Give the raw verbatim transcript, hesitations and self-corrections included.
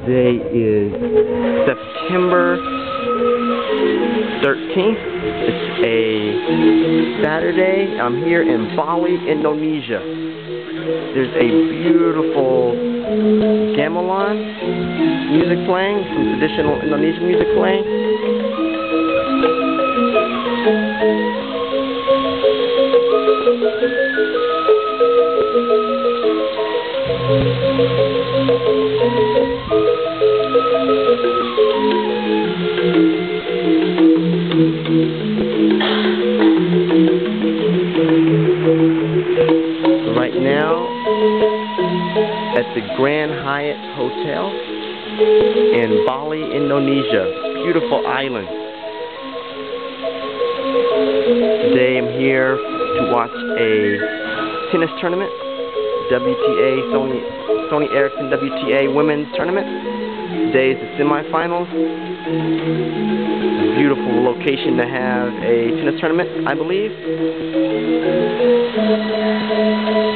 Today is September thirteenth. It's a Saturday. I'm here in Bali, Indonesia. There's a beautiful gamelan music playing, some traditional Indonesian music playing. Right now, at the Grand Hyatt Hotel in Bali, Indonesia. Beautiful island. Today I'm here to watch a tennis tournament, W T A, Sony, Sony Ericsson W T A Women's Tournament. Today is the semifinals. A beautiful location to have a tennis tournament, I believe.